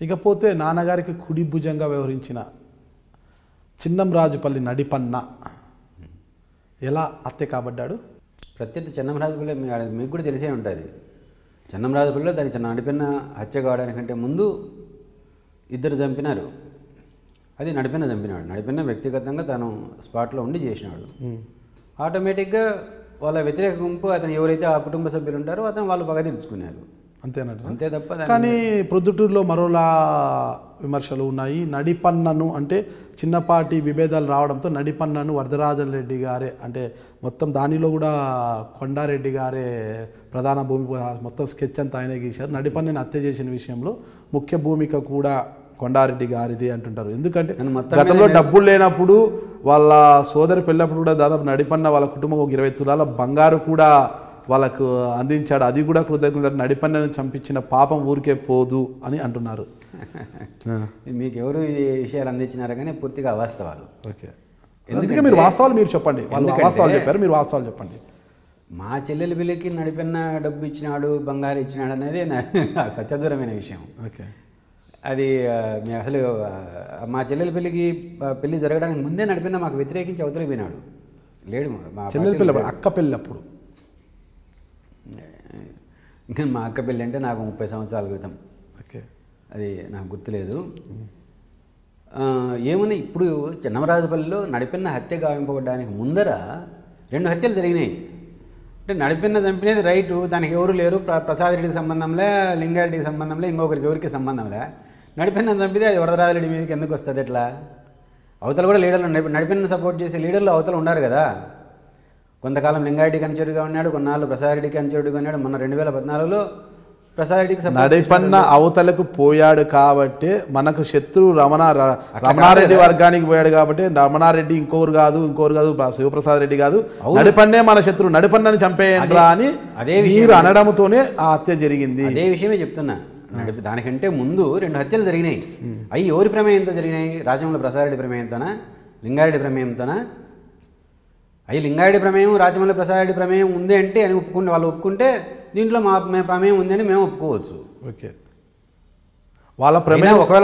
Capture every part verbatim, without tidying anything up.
ఇకపోతే నాన్నగారికి కుడి భుజంగా వ్యవహరించిన చిన్నంరాజుపల్లి నడిపన్న ఎలా హత్య కాబడ్డాడు? ప్రత్యర్థి చిన్నంరాజుపల్లి మీకు కూడా తెలిసే ఉంటుంది. చిన్నంరాజుపల్లిలో దాని చిన్న నడిపిన హత్య కావడానికంటే ముందు ఇద్దరు చంపినారు. అది నడిపిన చంపినాడు. నడిపిన వ్యక్తిగతంగా తను స్పాట్లో ఉండి చేసినాడు. ఆటోమేటిక్గా వాళ్ళ వ్యతిరేక గుంపు అతను ఎవరైతే ఆ కుటుంబ సభ్యులు ఉంటారో అతను వాళ్ళు పగ తీర్చుకున్నారు. అంతేనంట. అంతే తప్ప. కానీ ప్రొద్దుటూరులో మరోలా విమర్శలు ఉన్నాయి. నడిపన్నను అంటే చిన్నపాటి విభేదాలు రావడంతో నడిపన్నను వరదరాజన్ రెడ్డి గారే అంటే మొత్తం దానిలో కూడా కొండారెడ్డి గారే ప్రధాన భూమిక మొత్తం స్కెచ్ అంతా ఆయనే గీశారు. నడిపన్నని హత్య చేసిన విషయంలో ముఖ్య భూమిక కూడా కొండారెడ్డి గారిది అంటుంటారు. ఎందుకంటే గతంలో డబ్బులు లేనప్పుడు వాళ్ళ సోదరి పెళ్ళప్పుడు కూడా దాదాపు నడిపన్న వాళ్ళ కుటుంబం ఒక ఇరవై తులాల బంగారు కూడా వాళ్ళకు అందించాడు. అది కూడా కృతజ్ఞత. నడిపన్నను చంపించిన పాపం ఊరికే పోదు అని అంటున్నారు. మీకు ఎవరు ఈ విషయాలు అందించినారు కానీ పూర్తిగా అవాస్తవాలు. ఓకే, అందుకే మీరు వాస్తవాలు మీరు చెప్పండి. వాళ్ళు వాస్తవాలు చెప్పారు, మీరు వాస్తవాలు చెప్పండి. మా చెల్లెలి బిల్లుకి నడిపన్న డబ్బు ఇచ్చినాడు, బంగారు ఇచ్చినాడు అనేది సత్యదూరమైన విషయం. ఓకే, అది అసలు మా చెల్లెలి పెళ్ళికి పెళ్లి జరగడానికి ముందే నడిపిన మాకు వ్యతిరేకించి అవతలికి పోయినాడు. లేడు మా చెల్లెలి పెళ్ళి అక్క పెళ్ళి అప్పుడు. ఇంకా మా అక్క పెళ్ళి అంటే నాకు ముప్పై సంవత్సరాల క్రితం. ఓకే, అది నాకు గుర్తులేదు. ఏమని ఇప్పుడు చిన్నమరాజుపల్లిలో నడిపిన హత్య గావింపబడడానికి ముందర రెండు హత్యలు జరిగినాయి. అంటే నడిపిన చంపినది రైటు, దానికి ఎవరు లేరు. ప్ర ప్రసాద్ రెడ్డికి సంబంధంలే, లింగారెడ్డికి సంబంధంలే, ఇంకొకరికి ఎవరికి సంబంధంలే. నడిపిన చంపితే అది వరదరాజరెడ్డి మీదకి ఎందుకు వస్తుంది? ఎట్లా? అవతల కూడా లీడర్లు నడిపిన సపోర్ట్ చేసే లీడర్లు అవతల ఉన్నారు కదా. కొంతకాలం లింగారెడ్డికి అనుచరుడుగా ఉన్నాడు, కొన్నాళ్ళు ప్రసాద్ రెడ్డికి అనుచరుడుగా ఉన్నాడు. మొన్న రెండు వేల పద్నాలుగులో ప్రసాద్ రెడ్డికి నడిపన్న అవతలకు పోయాడు కాబట్టి మనకు శత్రువు రమణ రమణారెడ్డి వర్గానికి పోయాడు కాబట్టి రమణారెడ్డి ఇంకోరు కాదు ఇంకోరు కాదు శివప్రసాద్ రెడ్డి కాదు, నడిపన్నే మన శత్రువు, నడిపన్నని చంపేయండిరా అని అదే మీరు అనడంతోనే ఆ హత్య జరిగింది. అదే విషయమే చెప్తున్నా. నడిపి దానికంటే ముందు రెండు హత్యలు జరిగినాయి. అవి ఎవరి ప్రమేయంతో జరిగినాయి? రాజమౌళి ప్రసాద్ రెడ్డి ప్రమేయంతోనా, లింగారెడ్డి ప్రమేయంతోనా? అవి లింగారెడ్డి ప్రమేయం, రాజమౌళి ప్రసాద్ రెడ్డి ప్రమేయం ఉంది అంటే అని ఒప్పుకుంటే వాళ్ళు ఒప్పుకుంటే దీంట్లో మా ప్రమేయం ఉంది అని మేము ఒప్పుకోవచ్చు. ఓకే, వాళ్ళ ప్రమేయం ఒకవేళ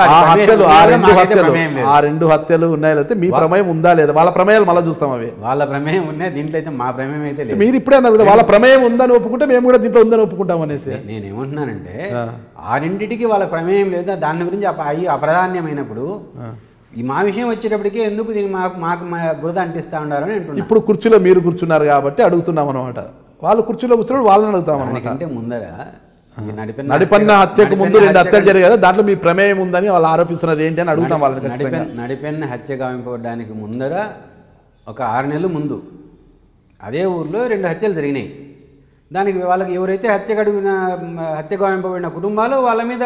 ఆ రెండు హత్యలు ఉన్నాయితే మీ ప్రమేయం ఉందా లేదా? వాళ్ళ ప్రమేయాలు మళ్ళీ చూస్తాం. అవి వాళ్ళ ప్రమేయం ఉన్నాయి, దీంట్లో అయితే మా ప్రమేయం అయితే లేదు. మీరు ఇప్పుడే అన్నారు కదా వాళ్ళ ప్రమేయం ఉందని ఒప్పుకుంటే మేము కూడా దీంట్లో ఉందని ఒప్పుకుంటాం అనేసి. నేనేమంటున్నానంటే ఆ రెండింటికి వాళ్ళ ప్రమేయం లేదా, దాని గురించి అవి అప్రాధాన్యమైనప్పుడు ఈ మా విషయం వచ్చేటప్పటికే ఎందుకు దీన్ని మాకు మాకు బురద అంటిస్తూ ఉండారు అని అంటున్నారు. ఇప్పుడు కుర్చీలో మీరు కూర్చున్నారు కాబట్టి అడుగుతున్నాం అనమాట. వాళ్ళు కుర్చీలో కూర్చున్నాడు వాళ్ళని అడుగుతాం అనమాట. అంటే ముందర నడిపన్న హత్యకు ముందు రెండు హత్యలు జరిగాయి కదా, దాంట్లో మీ ప్రమేయం ఉందని వాళ్ళు ఆరోపిస్తున్నారు ఏంటి అని అడుగుతాం వాళ్ళని. నడిపన్న హత్య గావింపబడడానికి ముందర ఒక ఆరు నెలలు ముందు అదే ఊర్లో రెండు హత్యలు జరిగినాయి. దానికి వాళ్ళకి ఎవరైతే హత్య గడిపిన హత్య గావింపబడిన కుటుంబాలు వాళ్ళ మీద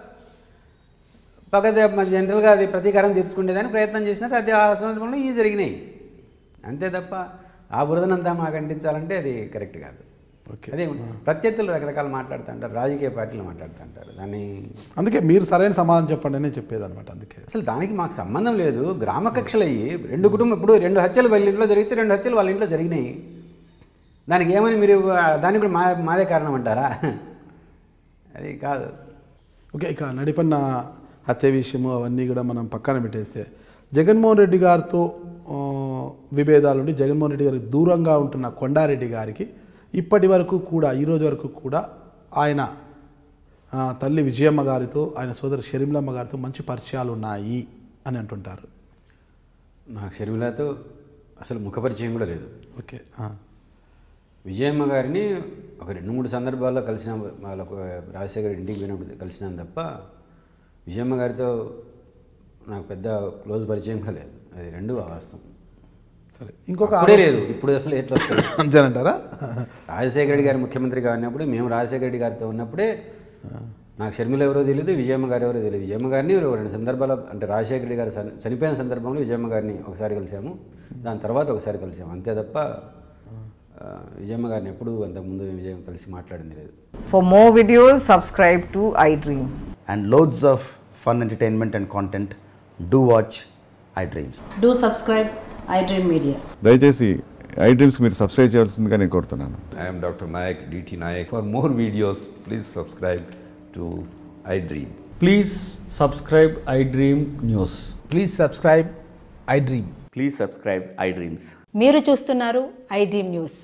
పగ జనరల్గా అది ప్రతీకారం తీర్చుకునేదానికి ప్రయత్నం చేసినారు. అది ఆ సందర్భంలో ఇవి జరిగినాయి. అంతే తప్ప ఆ బురదనంతా మాకు అంటించాలంటే అది కరెక్ట్ కాదు. ఓకే, అదే ప్రత్యర్థులు రకరకాలు మాట్లాడుతుంటారు, రాజకీయ పార్టీలు మాట్లాడుతుంటారు. దాన్ని అందుకే మీరు సరైన సమాధానం చెప్పండి అని చెప్పేది అనమాట. అందుకే అసలు దానికి మాకు సంబంధం లేదు. గ్రామ కక్షలు అయ్యి రెండు కుటుంబం ఇప్పుడు రెండు హత్యలు వాళ్ళ ఇంట్లో జరిగితే రెండు హత్యలు వాళ్ళ ఇంట్లో జరిగినాయి. దానికి ఏమని మీరు దానికి కూడా మా మాదే కారణం అంటారా? అది కాదు. ఓకే, ఇక నడిపన్న హత్య విషయము అవన్నీ కూడా మనం పక్కన పెట్టేస్తే జగన్మోహన్ రెడ్డి గారితో విభేదాలు ఉండి జగన్మోహన్ రెడ్డి గారికి దూరంగా ఉంటున్న కొండారెడ్డి గారికి ఇప్పటి వరకు కూడా ఈరోజు వరకు కూడా ఆయన తల్లి విజయమ్మ గారితో ఆయన సోదరి షర్మిలమ్మ గారితో మంచి పరిచయాలు ఉన్నాయి అని అంటుంటారు. నాకు షర్మిలతో అసలు ముఖ పరిచయం కూడా లేదు. ఓకే, విజయమ్మ గారిని ఒక రెండు మూడు సందర్భాల్లో కలిసిన, వాళ్ళకు రాజశేఖర్ ఇంటికి పోయినప్పుడు కలిసినాను తప్ప విజయమ్మ గారితో నాకు పెద్ద క్లోజ్ పరిచయం కూడా లేదు. అది రెండు అవాస్తవం. సరే, ఇంకొక అప్పుడే లేదు, ఇప్పుడు అసలు ఎట్లా వస్తుంది అంతేనంటారా? రాజశేఖర రెడ్డి గారు ముఖ్యమంత్రిగా ఉన్నప్పుడు మేము రాజశేఖర రెడ్డి గారితో ఉన్నప్పుడే నాకు షర్మిల ఎవరో తెలియదు, విజయమ్మ గారు ఎవరో తెలియదు. విజయమ్మ గారిని రెండు సందర్భాలు అంటే రాజశేఖర రెడ్డి గారు చనిపోయిన సందర్భంలో విజయమ్మ గారిని ఒకసారి కలిసాము, దాని తర్వాత ఒకసారి కలిసాము. అంతే తప్ప విజయమ్మ గారిని ఎప్పుడు అంతకుముందు విజయం కలిసి మాట్లాడింది లేదు. For more videos, subscribe to iDream. And loads of fun entertainment and content, do watch iDreams. Do subscribe iDream Media. దయచేసి iDreams మీరు సబ్స్క్రైబ్ చేయాల్సిందిగా నేను కోరుతున్నాను. I am Doctor Nayak, D T Nayak. For more videos, please subscribe to iDream. Please subscribe iDream News. Please subscribe iDream please subscribe iDreams. మీరు చూస్తున్నారు I dream news.